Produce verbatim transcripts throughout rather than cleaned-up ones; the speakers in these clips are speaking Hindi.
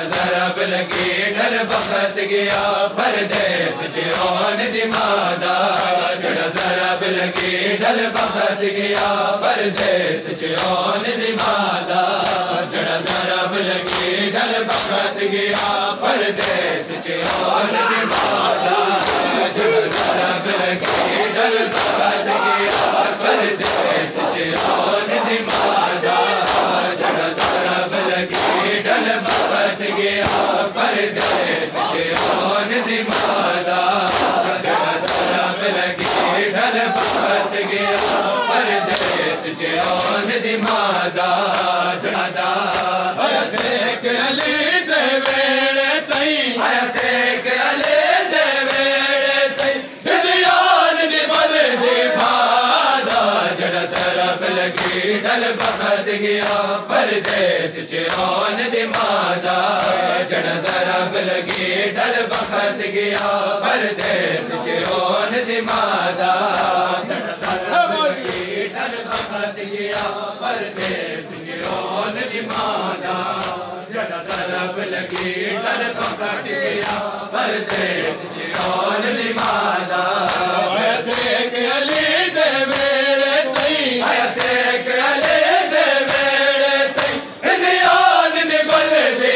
ज़रब लगी ढल बखत गया परदेस चिरोन दिमादा जड़ा ज़रब लगी ढल बखत गया परदेस चिरोन दिमादा जड़ा ज़रब लगी ढल बखत गया परदेस चिरोन दिमादा जड़ा ज़रब लगी ढल बखत गया परदेस चिरोन दिमादा जड़ा ज़रब लगी ढल बखत गया परदेस चिरोन दिमादा जड़ा ज़रब लगी ढल बखत गया परदेस चिरोन दिमादा जड़ा सेक अली दे वेड़े तई सेक अली दे वेड़े तई हिदियान दी बल दी भादा जड़ा ज़रब लगी ढल बखत गया परदेस चिरोन दिमादा जड़ा ज़रब लगी ढल बखत गया परदेस चिरोन दिमादा जड़ा ज़रब लगी ढल बखत गया परदेस चिरोन दिमादा जड़ा ज़रब लगी ढल बखत गया परदेस चिरोन दिमादा सेक अली दे वेड़े तई सेक अली दे वेड़े तई हिदियान दी बल दी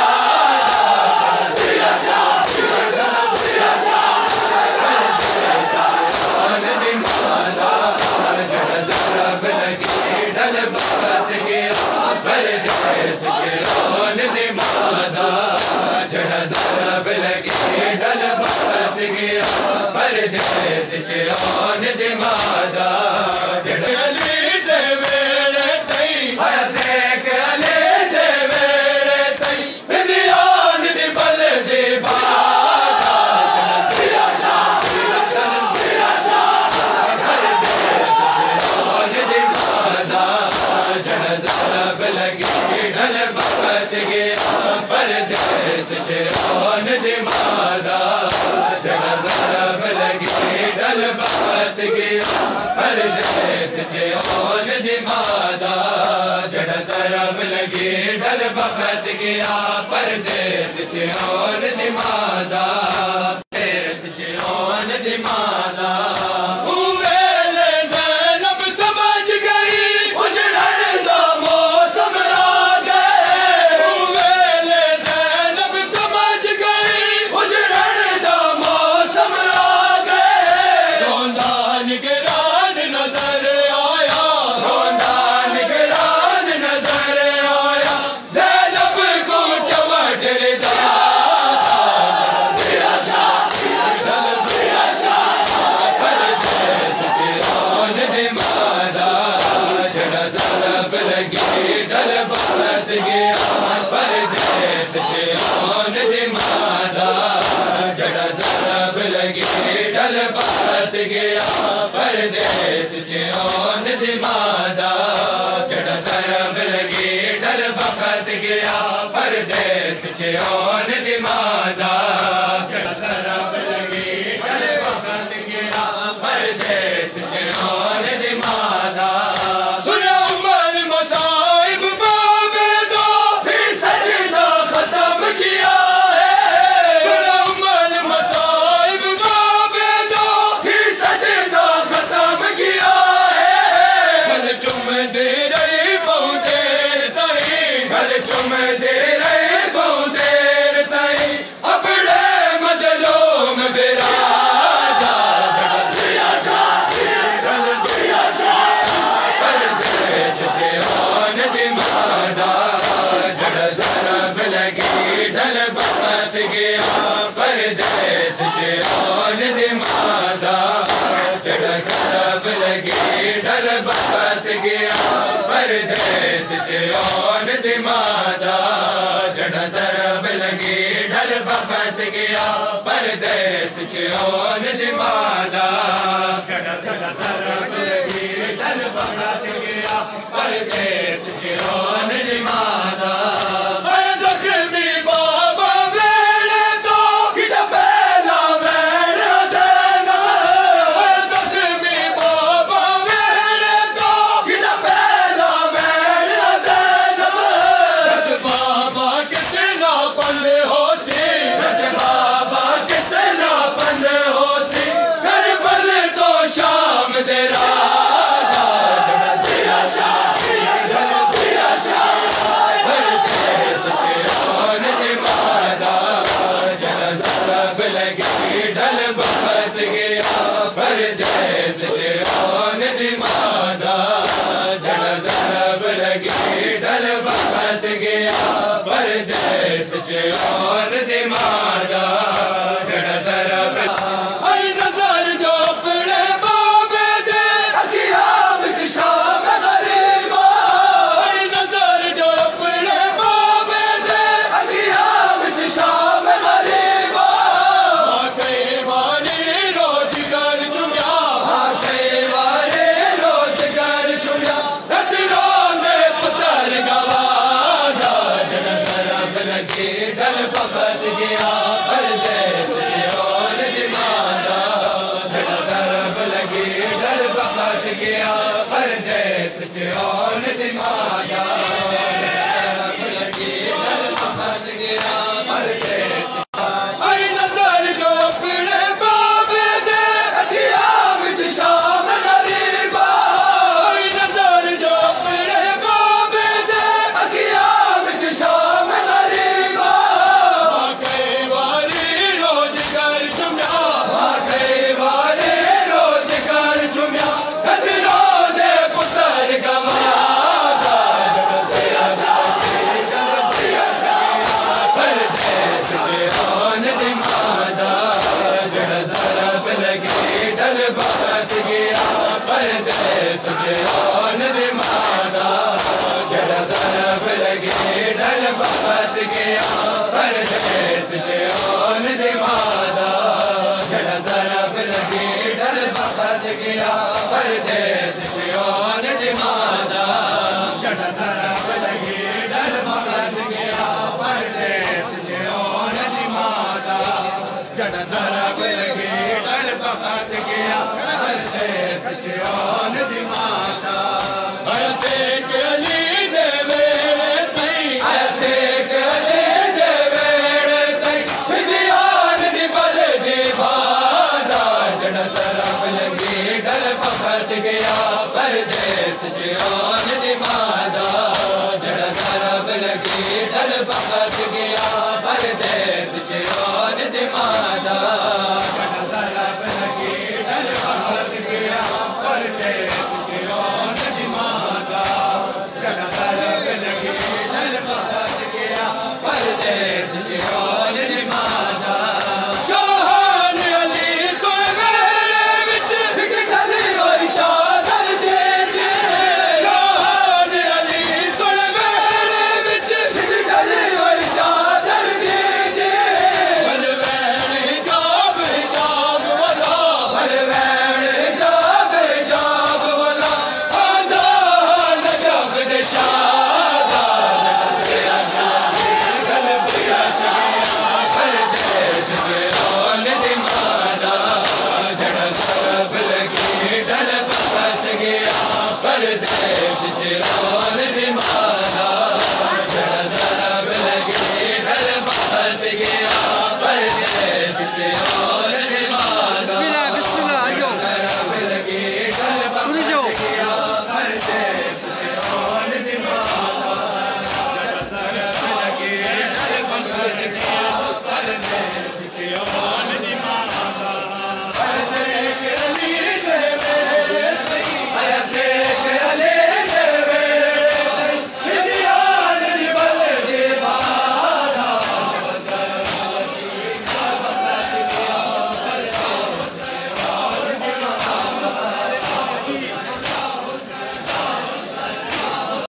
परदेस चिरोन दिमादा जड़ा ज़रब लगी ढल बखत गया परदेस चिरोन दिमादा जड़ा अली दे वेड़े तई सेक अली दे वेड़े तई हिदियान दी बल दी भादा परदेस चिरोन दिमादा जड़ा ज़रब लगी ढल बखत गया परदेस चिरोन दिमादा जड़ा ज़रब लगी ढल बखत गया परदेस चिरोन दिमादा जड़ा ज़रब लगी ढल बखत गया परदेस चिरोन दिमादा परदेस चिरोन दिमादा परदेस चिरोन दिमादा जड़ा ज़रब लगी ढल बखत गया परदेस चिरोन दिमादा जड़ा ज़रब लगी ढल बखत गया परदेस चिरोन दिमादा जड़ा ज़रब लगी ढल बखत गया परदेस चिरोन दिमादा चुम दे रहे बहुत देर तई अपने मजलूम बिरादा परदेस चिरोन दिमादा जड़ा ज़रब लगी ढल बखत गया परदेस चिरोन दिमादा जड़ा ज़रब लगी ढल बखत गया परदेस चिरोन दिमादा जड़ा ज़रब लगी ढल बखत गया परदेस चिरोन दिमादा जड़ा ज़रब लगी ढल बखत गया परदेस चिरोन दिमादा ज़ख्मी बाबा वेड़े तो किदा पहला वेड़े ज़ैनब ज़ख्मी बाबा वेड़े तो किदा पहला वेड़े ज़ैनब दस बाबा कितना परदेस च ओन दी मादा जड़ा जरा आई नजर जो अपने बाबे दे अखिया विच शाम गरीबा आई नजर जो अपने बाबे दे अखिया विच शाम गरीबा कई बारी रोजगार चुम्या कई बारी रोजगार चुम्या डल पकत गया परदेस ओन दी मादा जड़ा सरब लगी डल पकत गया परदेस ओन दी मादा सरब लगी डल पकत गया परदेस आई नजर जो अपने बाबे दे अखिया विच शाम गरीबा आई नजर जो अपने बाबे दे अखिया विच शाम गरीबा कई बारी रोजगार चुम्या कई बारी रोजगार चुम्या कदरों दे पुत्र गवाया परदेस ओन दी मादा जड़ा सरब लगी डल पकत गया परदेस ओन दी मादा जड़ा सरब लगी डल पकत गया परदेस